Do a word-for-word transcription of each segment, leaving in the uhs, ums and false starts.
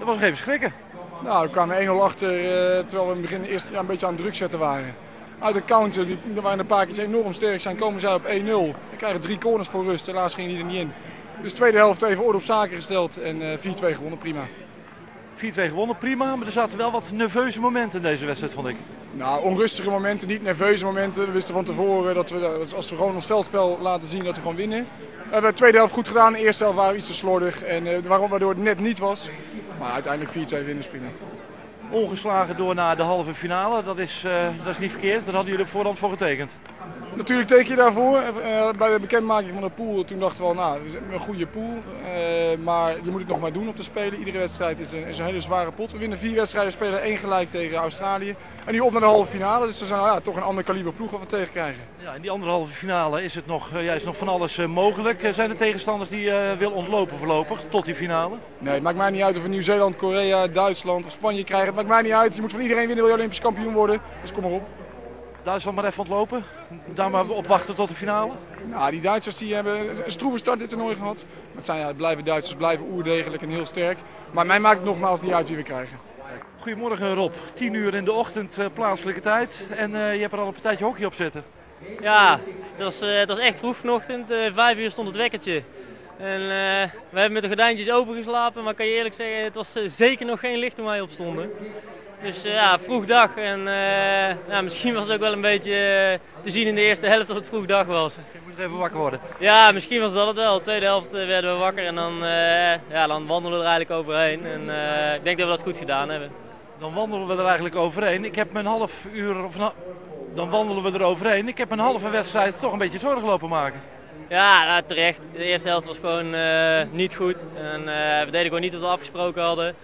Dat was nog even schrikken. Nou, we kwamen één nul achter uh, terwijl we in het begin eerst ja, een beetje aan het druk zetten waren. Uit de counter, die, er waren een paar keer enorm sterk zijn, komen zij op één nul. We krijgen drie corners voor rust, helaas ging die er niet in. Dus de tweede helft even orde op zaken gesteld en uh, vier twee gewonnen, prima. vier twee gewonnen, prima, maar er zaten wel wat nerveuze momenten in deze wedstrijd, vond ik. Nou, onrustige momenten, niet nerveuze momenten. We wisten van tevoren dat we, als we gewoon ons veldspel laten zien, dat we gewoon winnen. We hebben de tweede helft goed gedaan, de eerste helft waren we iets te slordig, en, uh, waardoor het net niet was. Maar uiteindelijk vier twee winnen is prima. Ongeslagen door naar de halve finale, dat is, uh, dat is niet verkeerd, daar hadden jullie op voorhand voor getekend. Natuurlijk teken je daarvoor. Uh, bij de bekendmaking van de pool toen dachten we al, nou, we hebben een goede pool. Uh, maar je moet het nog maar doen op de Spelen. Iedere wedstrijd is een, is een hele zware pot. We winnen vier wedstrijden, spelen één gelijk tegen Australië. En nu op naar de halve finale, dus er zijn ja, toch een ander kaliber ploeg wat we tegen krijgen. Ja, in die andere halve finale is het nog, uh, ja, is nog van alles uh, mogelijk. Uh, zijn er tegenstanders die uh, wil ontlopen voorlopig tot die finale? Nee, het maakt mij niet uit of we Nieuw-Zeeland, Korea, Duitsland of Spanje krijgen. Het maakt mij niet uit. Je moet van iedereen winnen, wil je Olympisch kampioen worden. Dus kom maar op. Duitsland maar even ontlopen, daar maar op wachten tot de finale? Nou, die Duitsers die hebben een stroeve start dit toernooi gehad. Het zijn, ja, het blijven Duitsers, blijven oerdegelijk en heel sterk. Maar mij maakt het nogmaals niet uit wie we krijgen. Goedemorgen Rob, tien uur in de ochtend uh, plaatselijke tijd en uh, je hebt er al een partijtje hockey op zitten. Ja, het was, uh, het was echt vroeg vanochtend, uh, vijf uur stond het wekkertje. En, uh, we hebben met de gordijntjes open geslapen, maar kan je eerlijk zeggen, het was uh, zeker nog geen licht toen wij opstonden. Dus uh, ja, vroeg dag en uh, ja, misschien was het ook wel een beetje uh, te zien in de eerste helft dat het vroeg dag was. Je moet even wakker worden. Ja, misschien was dat het wel. De tweede helft uh, werden we wakker en dan, uh, ja, dan wandelen we er eigenlijk overheen. En uh, ik denk dat we dat goed gedaan hebben. Dan wandelen we er eigenlijk overheen. Ik heb mijn half uur, of nou, dan wandelen we er overheen. Ik heb mijn halve wedstrijd toch een beetje zorgen lopen maken. Ja, nou, terecht. De eerste helft was gewoon uh, niet goed. En, uh, we deden gewoon niet wat we afgesproken hadden.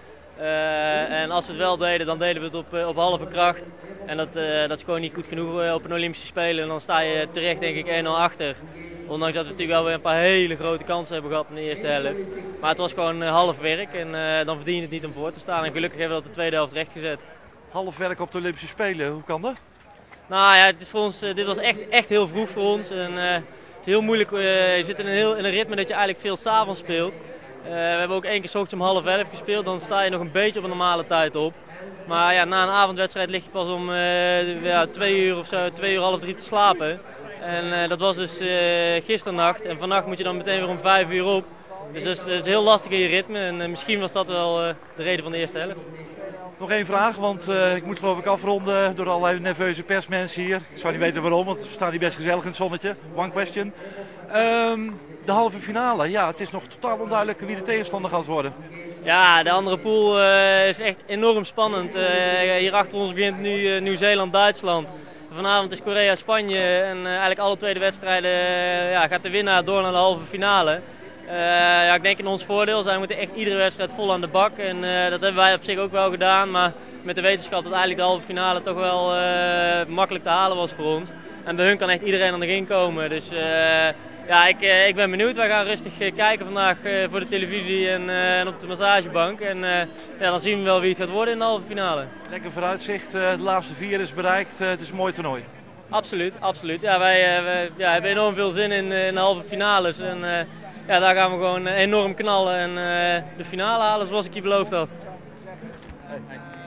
Uh, en als we het wel deden, dan deden we het op, uh, op halve kracht. En dat, uh, dat is gewoon niet goed genoeg uh, op een Olympische Spelen. En dan sta je terecht denk ik één nul achter. Ondanks dat we natuurlijk wel weer een paar hele grote kansen hebben gehad in de eerste helft. Maar het was gewoon uh, half werk en uh, dan verdien je het niet om voor te staan. En gelukkig hebben we dat de tweede helft rechtgezet. Half werk op de Olympische Spelen, hoe kan dat? Nou ja, het is voor ons, uh, dit was echt, echt heel vroeg voor ons. En, uh, het is heel moeilijk, uh, je zit in een, heel, in een ritme dat je eigenlijk veel 's avonds speelt. Uh, we hebben ook één keer 's ochtends om half elf gespeeld, dan sta je nog een beetje op een normale tijd op. Maar ja, na een avondwedstrijd lig je pas om uh, ja, twee uur of zo, twee uur, half drie te slapen. En uh, dat was dus uh, gisternacht en vannacht moet je dan meteen weer om vijf uur op. Dus dat is, dat is heel lastig in je ritme en uh, misschien was dat wel uh, de reden van de eerste helft. Nog één vraag, want uh, ik moet geloof ik afronden door allerlei nerveuze persmensen hier. Ik zou niet weten waarom, want we staan hier best gezellig in het zonnetje. One question. Um, de halve finale, ja, het is nog totaal onduidelijk wie de tegenstander gaat worden. Ja, de andere pool uh, is echt enorm spannend. Uh, hier achter ons begint nu uh, Nieuw-Zeeland, Duitsland. Vanavond is Korea, Spanje en uh, eigenlijk alle tweede wedstrijden uh, ja, gaat de winnaar door naar de halve finale. Uh, ja, ik denk in ons voordeel zijn we moeten echt iedere wedstrijd vol aan de bak en uh, dat hebben wij op zich ook wel gedaan. Maar met de wetenschap dat eigenlijk de halve finale toch wel uh, makkelijk te halen was voor ons. En bij hun kan echt iedereen aan erin komen. Dus uh, ja, ik, uh, ik ben benieuwd. Wij gaan rustig uh, kijken vandaag uh, voor de televisie en, uh, en op de massagebank. En uh, ja, dan zien we wel wie het gaat worden in de halve finale. Lekker vooruitzicht, uh, de laatste vier is bereikt. Uh, het is een mooi toernooi. Absoluut, absoluut. Ja, wij, uh, wij ja, hebben enorm veel zin in, uh, in de halve finales. En, uh, ja, daar gaan we gewoon enorm knallen en uh, de finale halen zoals ik je beloofd had. Hey.